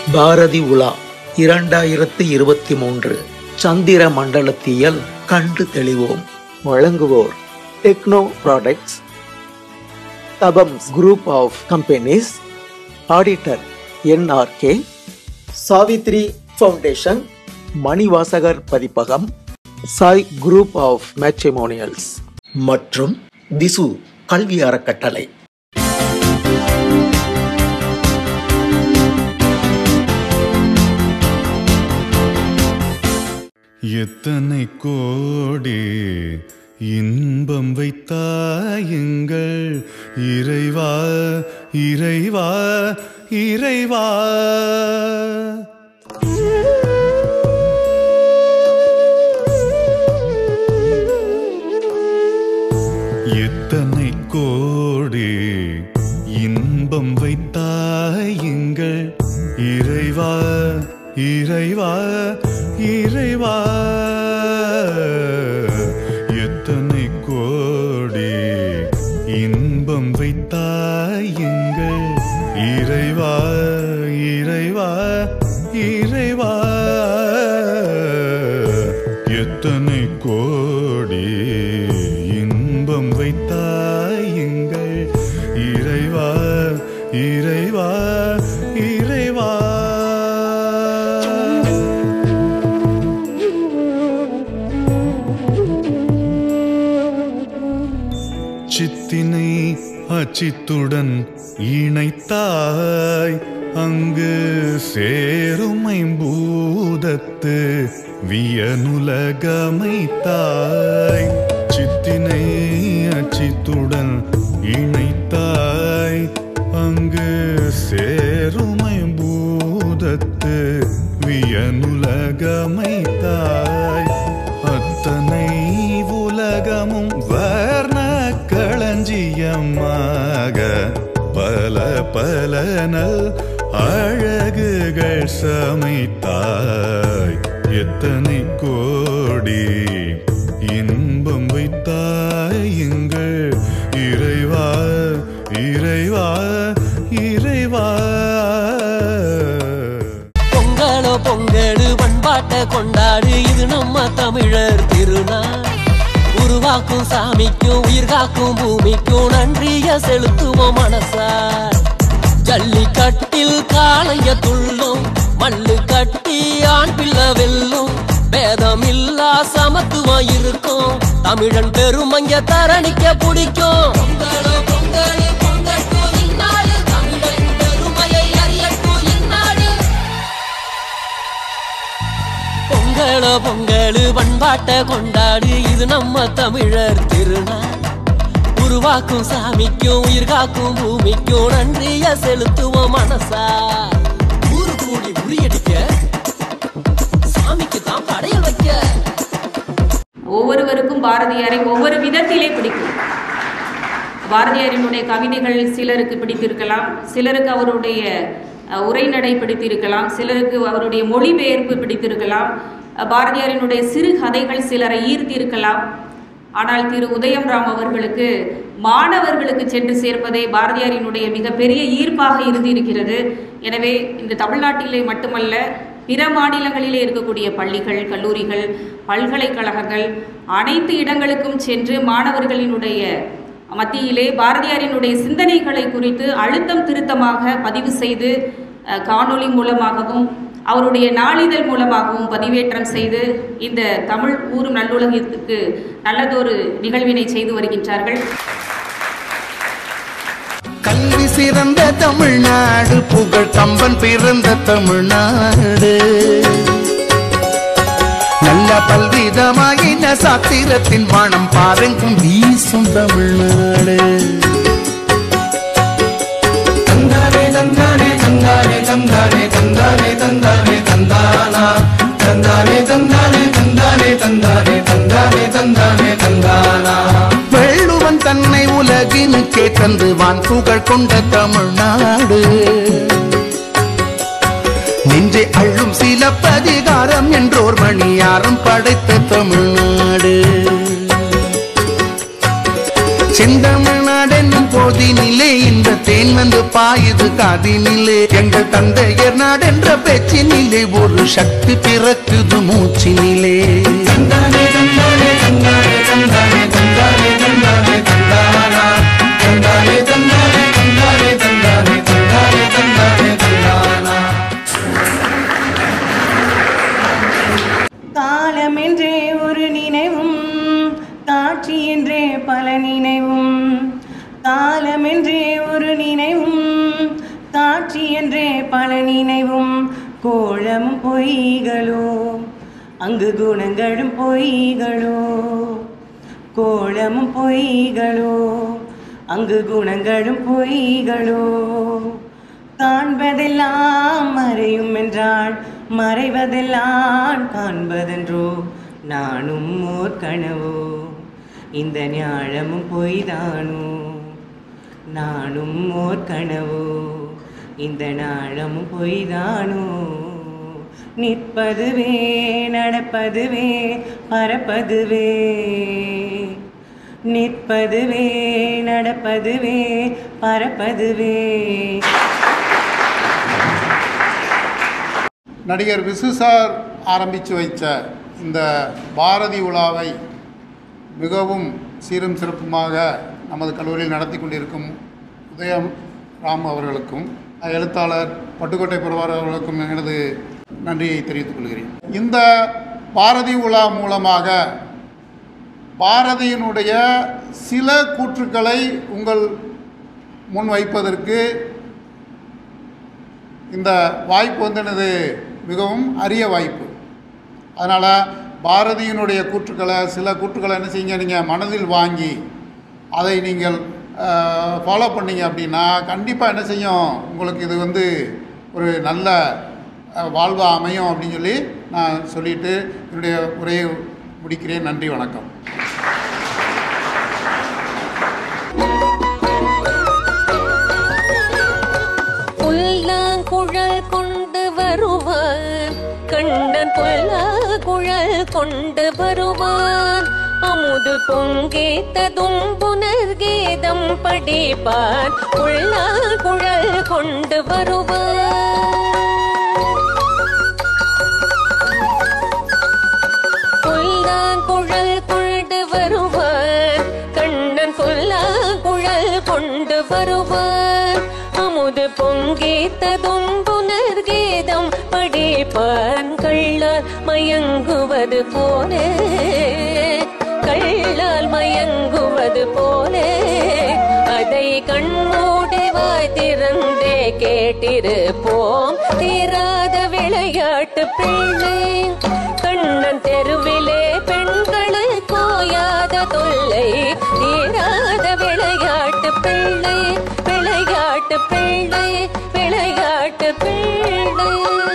பாரதி உலா 2023 சந்திர மண்டலத்தியல் கண்டு தெளிவோம். வழங்குவோர் டெக்னோ ப்ராடக்ட்ஸ், தபம்ஸ் group of companies, auditor NRK, Savithri foundation, Manivasagar Pathippagam, Sai group of matrimonials மற்றும் திசு கல்வி அறக்கட்டளை. எத்தனை கோடி இன்பம் வைத்தாயுங்கள் இறைவா இறைவா இறைவா. எத்தனை கோடி இன்பம் வைத்தாயுங்கள் இறைவா இறைவா இறைவா. எத்தனை கோடி இன்பம் வைத்தாயுங்கள் இறைவா இறைவா இறைவா. எத்தனை கோடி இன்பம் வைத்தாயுங்கள் இறைவா இறைவா இறைவா. சித்தினை அச்சித்துடன் இணைத்தாய், அங்கு சேருமை பூதத்து வியனுலகமைத்தாய். சித்தினை அச்சித்துடன் இணைத்தாய், அங்கு சேருமை பூதத்து வியனுலகமைத்தாய். அத்தனை உலகமும் வர்ண களஞ்சியமாக பல பல நல் அழகுகள் சமைத்தாய். எத்தனை கோடி இன்பம் வைத்தாயுங்கள் இறைவா இறைவா இறைவா. பொங்கலோ பொங்கலு பண்பாட்ட கொண்டாடு, இது நம்ம தமிழர் திருநாள். உருவாக்கும் சாமிக்கும் உயிர் காக்கும் பூமிக்கும் நன்றிய செலுத்துவோம் மனசார். ஜல்லிக்கட்டில் காளைய துள்ளும், மல்லு கட்டி ஆண் பிள்ளை வெல்லும், பேதமில்லா சமத்துவம் இருக்கும், தமிழன் பெருமங்க தரணிக்க பிடிக்கும். பொங்கலோ பொங்கலு பொங்கட்டும் இந்நாடு, தமிழன் பெருமையை அறியட்டும் இந்நாடு. பொங்கலோ பொங்கலு பண்பாட்ட கொண்டாடு, இது நம்ம தமிழர் திருநாள். உருவாக்கும் சாமிக்கும் உயிர் காக்கும் பூமிக்கும் நன்றிய செலுத்துவோம் மனசா. ஊரு கூடி உரியடிக்க, சாமிக்கு தான் படையல் வைக்க. ஒவ்வொருவருக்கும் பாரதியாரை ஒவ்வொரு விதத்திலே பிடிக்கும். பாரதியாரினுடைய கவிதைகள் சிலருக்கு பிடித்திருக்கலாம், சிலருக்கு அவருடைய உரைநடை பிடித்திருக்கலாம், சிலருக்கு அவருடைய மொழிபெயர்ப்பு பிடித்திருக்கலாம், பாரதியாரினுடைய சிறு கதைகள் சிலரை ஈர்த்திருக்கலாம். ஆனால் திரு உதயம் ராம் அவர்களுக்கு மாணவர்களுக்கு சென்று சேர்ப்பதே பாரதியாரினுடைய மிகப்பெரிய ஈர்ப்பாக இருந்திருக்கிறது. எனவே இந்த தமிழ்நாட்டிலே மட்டுமல்ல, பிற மாநிலங்களிலே இருக்கக்கூடிய பள்ளிகள், கல்லூரிகள், பல்கலைக்கழகங்கள் அனைத்து இடங்களுக்கும் சென்று மாணவர்களினுடைய மத்தியிலே பாரதியாரினுடைய சிந்தனைகளை குறித்து அழுத்தம் திருத்தமாக பதிவு செய்து காணொளி மூலமாகவும் அவருடைய நாளிதழ் மூலமாகவும் பதிவேற்றம் செய்து இந்த தமிழ் ஊரும் நல்லுலகத்திற்கு நல்லதொரு நிகழ்வினை செய்து வருகின்றார்கள். கல்வி சிறந்த தமிழ்நாடு, புகழ் கம்பன் பிறந்த தமிழ்நாடு, நல்ல பல்விதமாயின சாத்திரத்தின் மனம் பாருங்கும் வீசும் தமிழ்நாடு. தந்தானே தந்தானே தந்தானே தந்தானே தந்தானே தந்தானே தந்தானா, தந்தானே தந்தானே தந்தானே தந்தானே தந்தானே தந்தானே தந்தானா. வெள்ளுவன் தன்னை உலகினுக்கே தந்து வான் புகழ் கொண்ட தமிழ்நாடு, நெஞ்சை அள்ளும் சிலப்பதிகாரம் என்றோர் மணியாரம் படைத்த தமிழ்நாடு. செந்தமிழ்நாடு என்னும் போதினிலே இந்த தேன் வந்து பாயுது கால் காதினிலே எங்கள் தந்தையர் நாடென்ற பேச்சினிலே ஒரு சக்தி பிறக்குது மூச்சினிலே. தந்தானே தந்தானே தந்தானே தந்தானே தந்தானே தந்தானே தந்தானா தந்தானே தந்தானே தந்தானே தந்தானே தந்தானே தந்தானே தந்தானா. காலம் என்றே ஒரு நினைவும் காட்சி என்றே பல நினைவும். காலம் என்றே ஒரு நினைவும் காட்சி என்றே பல நினைவும். கோலமும் பொய்களோ அங்கு குணங்களும் பொய்களோ. கோலமும் பொய்களோ அங்கு குணங்களும் பொய்களோ. காண்பதெல்லாம் மறையும் என்றால் மறைவதெல்லாம் காண்பதென்றோ. நானும் ஓர் கனவோ இந்த ஞாழமும் பொய்தானோ. நானும் ஓர் கனவோ இந்த நாளமும் பொய்தானோ. நிற்பதுவே நடப்பதுவே பறப்பதுவே. நிற்பதுவே நடப்பதுவே பறப்பதுவே. நடிகர் விசு சார் ஆரம்பித்து வைத்த இந்த பாரதி உலாவை மிகவும் சீரும் சிறப்புமாக நமது கல்லூரியில் நடத்தி கொண்டிருக்கும் உதயம் ராம் அவர்களுக்கும் எழுத்தாளர் பட்டுக்கோட்டை பிரபார் அவர்களுக்கும் எனது நன்றியை தெரிவித்துக் கொள்கிறேன். இந்த பாரதி உலா மூலமாக பாரதியினுடைய சில கூற்றுக்களை உங்கள் முன் வைப்பதற்கு இந்த வாய்ப்பு எனது மிகவும் அரிய வாய்ப்பு. அதனால் பாரதியினுடைய கூற்றுக்களை சில கூற்றுக்களை என்ன செய்யுங்க, நீங்கள் மனதில் வாங்கி அதை நீங்கள் ஃபாலோ பண்ணிங்க அப்படின்னா கண்டிப்பாக என்ன செய்யும், உங்களுக்கு இது ஒரு நல்ல வாழ்வாக அமையும் அப்படின்னு சொல்லி நான் சொல்லிவிட்டு என்னுடைய உரையை முடிக்கிறேன். நன்றி, வணக்கம். புல்லாங்குழல் கொண்டு வருவான் கண்ணன், புல்லாங்குழல் கொண்டு வருவான். அமுது பொங்கேத்ததும் புனர்கீதம் படிப்பான். புல்லாங்குழல் கொண்டு வருவான். புல்லாங்குழல் கொண்டு வருவான் கண்ணன், புல்லாங்குழல் கொண்டு வருவான். அமுது பொங்கேத்ததும் புனர்கீதம் படிப்பான். கள்ளால் மயங்குவது போலே, கள்ளால் மயங்குவது போலே அதை கண்மூடி வாய் திறந்தே கேட்டிருப்போம். தீராத விளையாட்டு பிள்ளை கண்ணன் தெருவிலே பெண்களை கோயாத தொல்லை. தீராத விளையாட்டு பிள்ளை, விளையாட்டு பிள்ளை, விளையாட்டு பிள்ளை.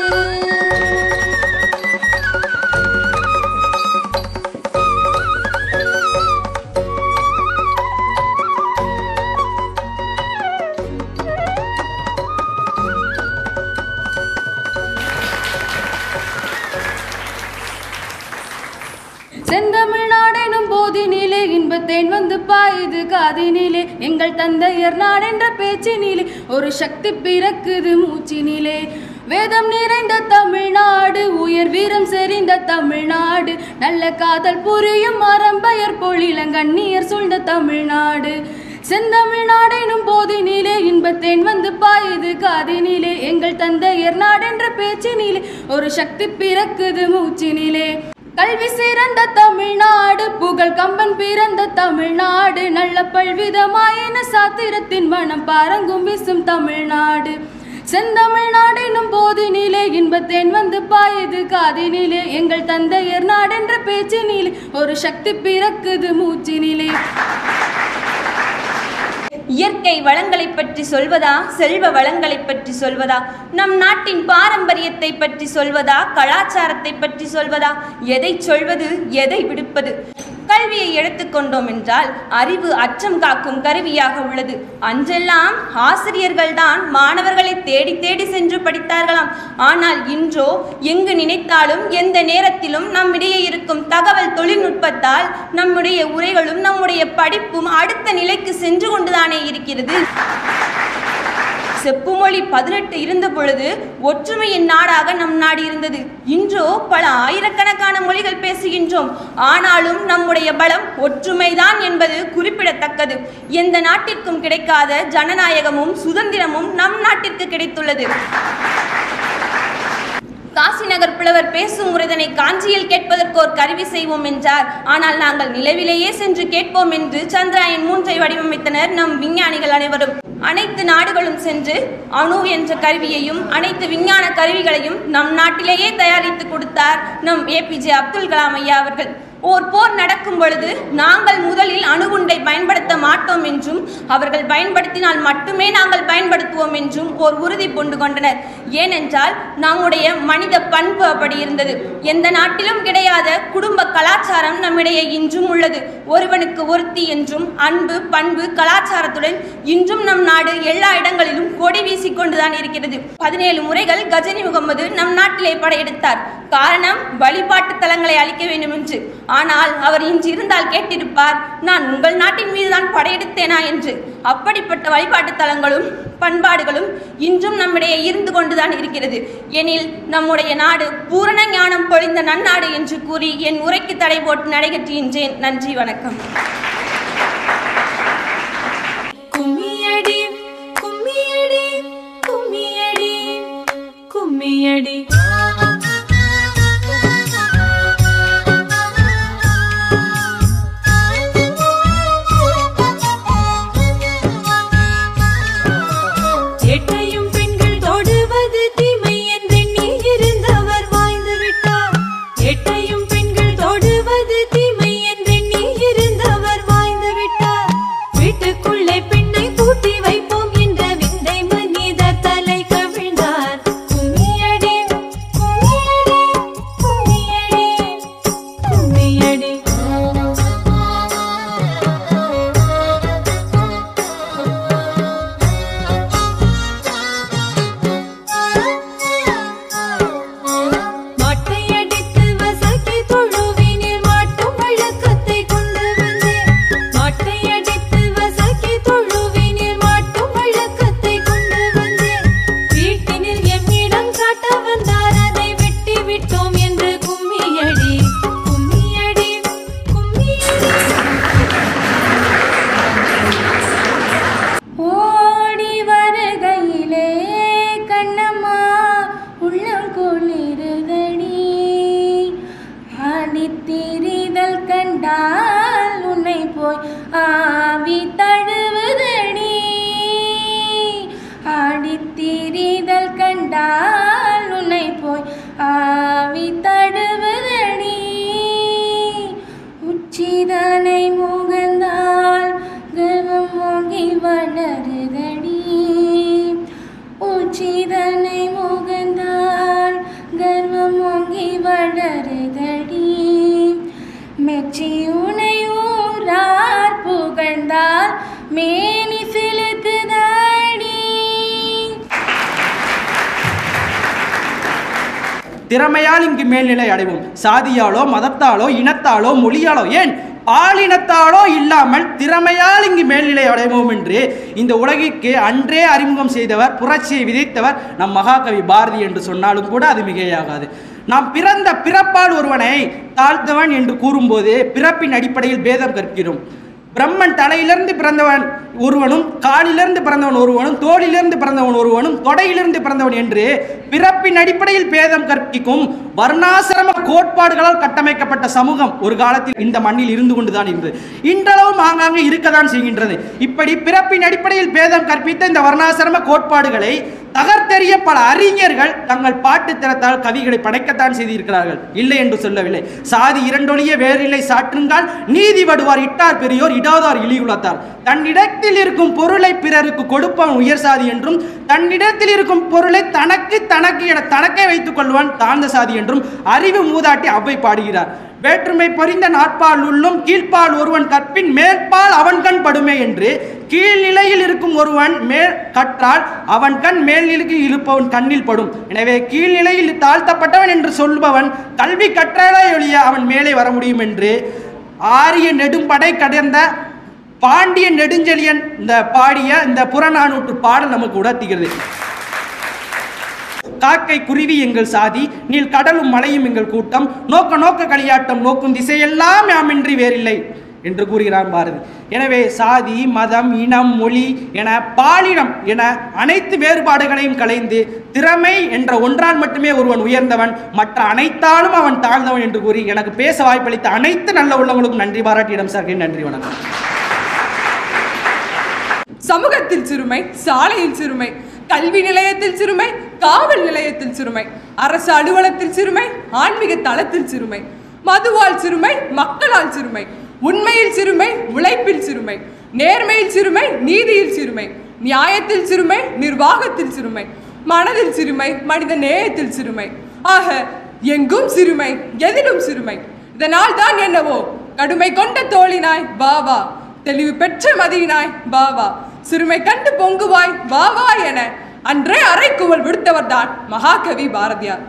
செந்தமிழ்நாடெனும் போதினிலே இன்பத்தேன் வந்து பாயுது காதினிலே. எங்கள் தந்தையர் நாடென்ற பேச்சினிலே ஒரு சக்தி பிறக்குது மூச்சினிலே. வேதம் நிறைந்த தமிழ்நாடு, உயர் வீரம் செறிந்த தமிழ்நாடு, நல்ல காதல் புரியும் அறம்பெயர் பொழிலங்கண்ணீர் சூழ்ந்த தமிழ்நாடு. செந்தமிழ்நாடெனும் போதினிலே இன்பத்தேன் வந்து பாயுது காதினிலே. எங்கள் தந்தையர் நாடென்ற பேச்சினிலே ஒரு சக்தி பிறக்குது மூச்சினிலே. கல்வி சிறந்த தமிழ்நாடு, புகழ் கம்பன் பிறந்த தமிழ்நாடு, நல்ல பல்விதமாயின சாத்திரத்தின் மனம் பாரங்கும் வீசும் தமிழ்நாடு. செந்தமிழ்நாடெனும் போதினிலே இன்பத்தேன் வந்து பாயுது காதினிலே. எங்கள் தந்தையர் நாடென்ற பேச்சினிலே ஒரு சக்தி பிறக்குது மூச்சினிலே. இயற்கை வளங்களை பற்றி சொல்வதா, செல்வ வளங்களை பற்றி சொல்வதா, நம் நாட்டின் பாரம்பரியத்தை பற்றி சொல்வதா, கலாச்சாரத்தை பற்றி சொல்வதா, எதை சொல்வது எதை விடுப்பது? கல்வியை எடுத்துக்கொண்டோம் என்றால் அறிவு அச்சம் காக்கும் கருவியாக உள்ளது. அன்றெல்லாம் ஆசிரியர்கள் தான் மாணவர்களை தேடி தேடி சென்று படித்தார்களாம். ஆனால் இன்றோ எங்கு நினைத்தாலும் எந்த நேரத்திலும் நம்மிடையே இருக்கும் தகவல் தொழில்நுட்பத்தால் நம்முடைய உரைகளும் நம்முடைய படிப்பும் அடுத்த நிலைக்கு சென்று கொண்டுதானே இருக்கிறது. செப்புமொழி 18 இருந்த பொழுது ஒற்றுமையின் நாடாக நம் நாடு இருந்தது. இன்றோ பல ஆயிரக்கணக்கான மொழிகள் பேசுகின்றோம். ஆனாலும் நம்முடைய பலம் ஒற்றுமைதான் என்பது குறிப்பிடத்தக்கது. எந்த நாட்டிற்கும் கிடைக்காத ஜனநாயகமும் சுதந்திரமும் நம் நாட்டிற்கு கிடைத்துள்ளது. காசி நகர் புலவர் பேசும் முறைதனை காஞ்சியில் கேட்பதற்கு ஒரு கருவி செய்வோம் என்றார். ஆனால் நாங்கள் நிலவிலேயே சென்று கேட்போம் என்று சந்திராயன் 3 வடிவமைத்தனர் நம் விஞ்ஞானிகள் அனைவரும். அனைத்து நாடுகளும் சென்று அணு என்ற கருவியையும் அனைத்து விஞ்ஞான கருவிகளையும் நம் நாட்டிலேயே தயாரித்து கொடுத்தார் நம் APJ அப்துல் கலாம் ஐயா அவர்கள். ஓர் போர் நடக்கும் பொழுது நாங்கள் முதலில் அணுகுண்டை பயன்படுத்த மாட்டோம் என்றும் அவர்கள் பயன்படுத்தினால் மட்டுமே நாங்கள் பயன்படுத்துவோம் என்றும் ஓர் உறுதி பூண்டு கொண்டனர். ஏனென்றால் நம்முடைய மனித பண்பு அப்படி இருந்தது. எந்த நாட்டிலும் கிடையாத குடும்ப கலாச்சாரம் நம்மிடையே இன்றும் உள்ளது. ஒருவனுக்கு ஒருத்தி என்றும் அன்பு பண்பு கலாச்சாரத்துடன் இன்றும் நம் நாடு எல்லா இடங்களிலும் கொடி வீசிக்கொண்டுதான் இருக்கிறது. 17 முறைகள் கஜனி முகமது நம் நாட்டிலே படையெடுத்தார். காரணம் வழிபாட்டு தலங்களை அழிக்க வேண்டும் என்று. ஆனால் அவர் இன்று இருந்தால் கேட்டிருப்பார், நான் உங்கள் நாட்டின் மீதுதான் படையெடுத்தேனா என்று. அப்படிப்பட்ட வழிபாட்டு தலங்களும் பண்பாடுகளும் இன்றும் நம்மிடையே இருந்து கொண்டுதான் இருக்கிறது. எனில் நம்முடைய நாடு பூரண ஞானம் பொழிந்த நன்னாடு என்று கூறி என் உரைக்கு தடை போட்டு நடைபெற்றுகின்றேன். நன்றி, வணக்கம். கும்மியடி கும்மியடி கும்மியடி கும்மியடி திறமையால் இங்கு மேல்நிலை அடைவோம். சாதியாலோ மதத்தாலோ இனத்தாலோ மொழியாலோ ஏன் பாலினத்தாலோ இல்லாமல் திறமையால் இங்கு மேல்நிலை அடைவோம் என்று இந்த உலகிற்கு அன்றே அறிமுகம் செய்தவர், புரட்சியை விதைத்தவர் நம் மகாகவி பாரதி என்று சொன்னாலும் கூட அது மிகையாகாது. நாம் பிறந்த பிறப்பால் ஒருவனை தாழ்த்தவன் என்று கூறும்போது பிறப்பின் அடிப்படையில் பேதம் கற்கிறோம். பிரம்மன் தலையிலிருந்து பிறந்தவன் ஒருவனும், காலிலிருந்து பிறந்தவன் ஒருவனும், தோளிலிருந்து பிறந்தவன் ஒருவனும், தொடையிலிருந்து பிறந்தவன் என்று பிறப்பின் அடிப்படையில் பேதம் கற்பிக்கும் வர்ணாசிரம கோட்பாடுகளால் கட்டமைக்கப்பட்ட சமூகம் ஒரு காலத்தில் இந்த மண்ணில் இருந்து கொண்டுதான் இருந்தது. இன்றளவும் ஆங்காங்கே இருக்கத்தான் செய்கின்றது. இப்படி பிறப்பின் அடிப்படையில் பேதம் கற்பித்த இந்த வர்ணாசிரம கோட்பாடுகளை தகர்த்தெறிய பல அறிஞர்கள் தங்கள் பாட்டு திறத்தால் கவிகளை படைக்கத்தான் செய்திருக்கிறார்கள். இல்லை என்று சொல்லவில்லை. சாதி இரண்டொழிய வேறில்லை சாற்றுங்கால் நீதி வடுவார் இட்டார் பெரியோர் இடாதார் இழிகுலத்தார். தன்னிடத்தில் இருக்கும் பொருளை பிறருக்கு கொடுப்பவன் உயர் சாதி என்றும், தன்னிடத்தில் இருக்கும் பொருளை தனக்கு தனக்கு என தனக்கே வைத்துக் கொள்வான் தாழ்ந்த சாதி என்றும் அறிவு மூதாட்டி அவ்வை பாடுகிறார். வேற்றுமை பொறிந்த நாட்பால் உள்ளும் கீழ்ப்பால் ஒருவன் கற்பின் மேற்பால் அவன் கண் படுமே என்று கீழ்நிலையில் இருக்கும் ஒருவன் மேல் கற்றால் அவன் கண் மேல்நிலையில் இருப்பவன் கண்ணில் படும். எனவே கீழ்நிலையில் தாழ்த்தப்பட்டவன் என்று சொல்பவன் கல்வி கற்றாலே ஒழிய அவன் மேலே வர முடியும் என்று ஆரிய நெடும்படை கடந்த பாண்டியன் நெடுஞ்செழியன் இந்த பாடிய இந்த புறநானூற்று பாடல் நமக்கு உணர்த்துகிறது. காக்கை குருவி எங்கள் சாதி, நீல் கடலும் மலையும் எங்கள் கூட்டம், நோக்க நோக்க களியாட்டம் நோக்கும் திசையெல்லாம் யாமின்றி வேறில்லை என்று கூறுகிறான் பாரதி. எனவே சாதி, மதம், இனம், மொழி என பாலினம் என அனைத்து வேறுபாடுகளையும் களைந்து திறமை என்ற ஒன்றால் மட்டுமே ஒருவன் உயர்ந்தவன், மற்ற அனைத்தாலும் அவன் தாழ்ந்தவன் என்று கூறி எனக்கு பேச வாய்ப்பளித்த அனைத்து நல்ல உள்ளவங்களுக்கும் நன்றி பாராட்டி இடம் சார்கிறேன். நன்றி, வணக்கம். சமூகத்தில் சிறுமை, சாலையில் சிறுமை, கல்வி நிலையத்தில் சிறுமை, காவல் நிலையத்தில் சிறுமை, அரசு அலுவலகத்தில் சிறுமை, ஆன்மீக தளத்தில் சிறுமை, மதுவால் சிறுமை, மக்களால் சிறுமை, உண்மையில் சிறுமை, உழைப்பில் சிறுமை, நேர்மையில் சிறுமை, நீதியில் சிறுமை, நியாயத்தில் சிறுமை, நிர்வாகத்தில் சிறுமை, மனதில் சிறுமை, மனித நேயத்தில் சிறுமை, ஆக எங்கும் சிறுமை, எதிலும் சிறுமை. இதனால் தான் என்னவோ கடுமை கொண்ட தோழினாய் வா வா, தெளிவு பெற்ற மதியினாய் வா வா, சிறுமை கண்டு பொங்குவாய் வா வா என அன்றே அறைக்குவல் விடுத்தவர் தான் மகாகவி பாரதியார்.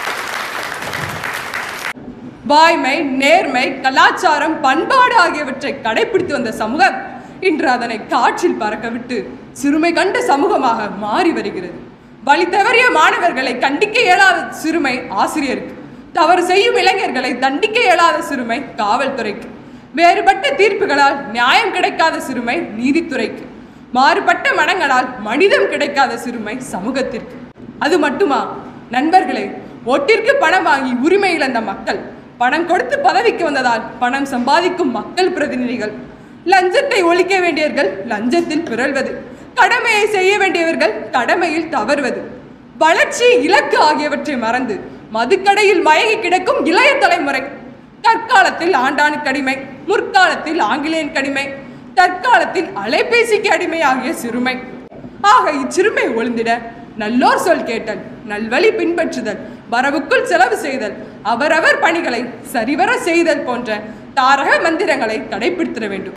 வாய்மை, நேர்மை, கலாச்சாரம், பண்பாடு ஆகியவற்றை கடைபிடித்து வந்த சமூகம் இன்று அதனை காற்றில் பறக்க விட்டு சிறுமை கண்ட சமூகமாக மாறி வருகிறது. வழி தவறிய மாணவர்களை கண்டிக்க இயலாத சிறுமை ஆசிரியருக்கு, தவறு செய்யும் இளைஞர்களை தண்டிக்க இயலாத சிறுமை காவல்துறைக்கு, வேறுபட்ட தீர்ப்புகளால் நியாயம் கிடைக்காத சிறுமை நீதித்துறைக்கு, மாறுபட்ட மனங்களால் மனிதம் கிடைக்காத சிறுமை சமூகத்திற்கு. அது மட்டுமா நண்பர்களே, ஓட்டிற்கு பணம் வாங்கி உரிமை இழந்த மக்கள், பணம் கொடுத்து பதவிக்கு வந்ததால் பணம் சம்பாதிக்கும் மக்கள் பிரதிநிதிகள், லஞ்சத்தை ஒழிக்க வேண்டியவர்கள் லஞ்சத்தில் பிறழ்வது, கடமையை செய்ய வேண்டியவர்கள் கடமையில் தவறுவது, வளர்ச்சி, இலக்கு ஆகியவற்றை மறந்து மதுக்கடையில் மயங்கி கிடக்கும் இளைய தலைமுறை, தற்காலத்தில் ஆண்டானுக்கு அடிமை, முற்காலத்தில் ஆங்கிலேயன் அடிமை, தற்காலத்தில் அலைபேசிக்கு அடிமை ஆகிய சிறுமை. ஆக இச்சிறுமை ஒழிந்திட நல்லோர் சொல் கேட்டல், நல்வழி பின்பற்றுதல், வரவுக்குள் செலவு செய்தல், அவரவர் பணிகளை சரிவர செய்தல் போன்ற தாரக மந்திரங்களை கடைபிடித்திட வேண்டும்.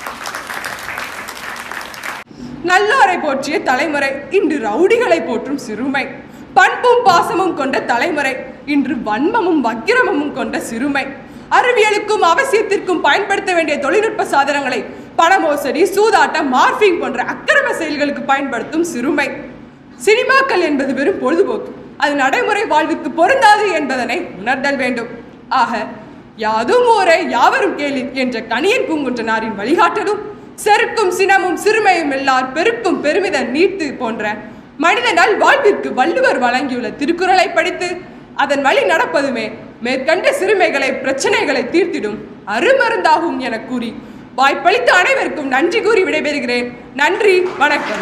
நல்லோரை போற்றிய தலைமுறை இன்று ரவுடிகளை போற்றும் சிறுமை, பண்பும் பாசமும் கொண்ட தலைமுறை இன்று வன்மமும் வக்கிரமும் கொண்ட சிறுமை, அறிவியலுக்கும் அவசியத்திற்கும் பயன்படுத்த வேண்டிய தொழில்நுட்ப சாதனங்களை பண மோசடி, சூதாட்டம், மார்பிங் போன்ற அக்கிரம செயல்களுக்கு பயன்படுத்தும் சிறுமை. சினிமாக்கள் என்பது வெறும் பொழுதுபோக்கு, அது நடைமுறை வாழ்வுக்கு பொருந்தாது என்பதனை உணர்தல் வேண்டும். ஆக யாதும் ஊரே யாவரும் கேளு என்ற கணியன் பூங்குன்றனாரின் வழிகாட்டலும், செருக்கும் சினமும் சிறுமையும் எல்லார் பெருக்கும் பெருமித நீர்த்து போன்ற மனித நல் வாழ்விற்கு வள்ளுவர் வழங்கியுள்ள திருக்குறளை படித்து அதன் வழி நடப்பதுமே மேற்கண்ட சிறுமைகளை, பிரச்சனைகளை தீர்த்திடும் அருமருந்தாகும் என கூறி வாய்ப்பளித்த அனைவருக்கும் நன்றி கூறி விடைபெறுகிறேன். நன்றி, வணக்கம்.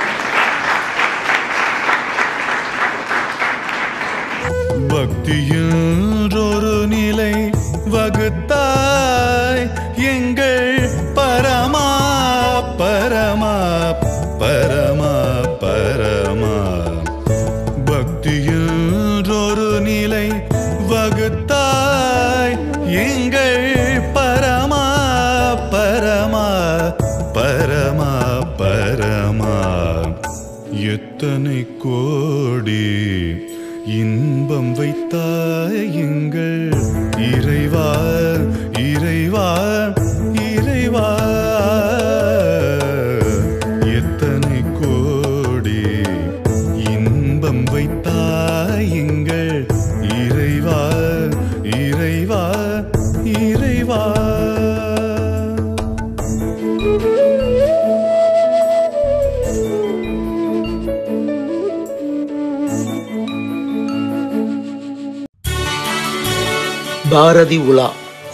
பக்தியில் ஒரு நிலை வகுத்தாய் எங்கள் பரமா பரமா பரமா பரமா, பக்தியில் ஒரு நிலை வகுத்தாய் எங்கள் பரமா பரமா பரமா பரமா, எத்தனை கோடி இன்பம் வைத்தாய் எங்கள் இறைவா இறைவா இறைவா, எத்தனை கோடி இன்பம் வைத்தாய் எங்கள் இறைவா இறைவா இறைவா. பாரதி உலா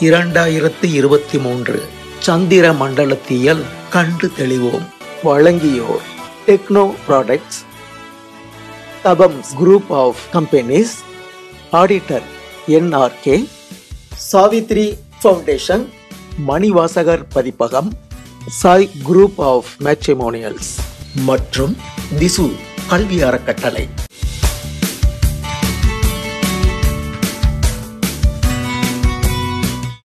2023 சந்திர மண்டலத்தியல் கண்டு தெளிவோம். வழங்கியோர் டெக்னோ ப்ராடக்ட்ஸ், தபம்ஸ் group of companies, auditor NRK, Savithri foundation, Manivasagar Pathippagam, Sai group of matrimonials மற்றும் திசு கல்வி அறக்கட்டளை.